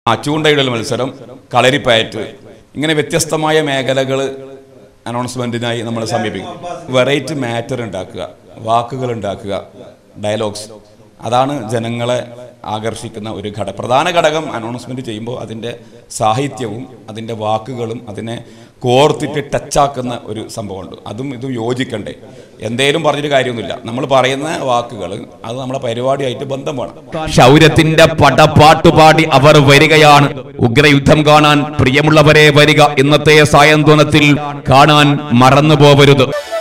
ചൂണ്ടയിടൽ മത്സരം, കളരിപ്പയറ്റ്, ഇങ്ങനെ വ്യത്യസ്തമായ മേഖലകൾ അനൗൺസ്മെന്റിനായി നമ്മൾ സമീപിക്കും. വെറൈറ്റി മാറ്റർ ഉണ്ടാക്കുക, വാക്കുകൾ ഉണ്ടാക്കുക, ഡയലോഗ്സ്, അതാണ് ജനങ്ങളെ ആകർഷിക്കുന്ന ഒരു പ്രധാന ഘടകം. അനൗൺസ്മെന്റ് ചെയ്യുമ്പോൾ അതിൻ്റെ സാഹിത്യവും അതിൻ്റെ വാക്കുകളും അതിനെ കോർത്തിട്ട് ടച്ചാക്കുന്ന ഒരു സംഭവമുണ്ട്. അതും ഇതും യോജിക്കണ്ടേ. എന്തേലും പറഞ്ഞിട്ട് കാര്യമൊന്നുമില്ല. നമ്മൾ പറയുന്ന വാക്കുകൾ അത് നമ്മളെ പരിപാടിയായിട്ട് ബന്ധം വേണം. ശൗര്യത്തിന്റെ പടപ്പാട്ടുപാടി അവർ വരികയാണ്. ഉഗ്രയുദ്ധം കാണാൻ പ്രിയമുള്ളവരെ വരിക. ഇന്നത്തെ സായന്തനത്തിൽ കാണാൻ മറന്നു പോവരുത്.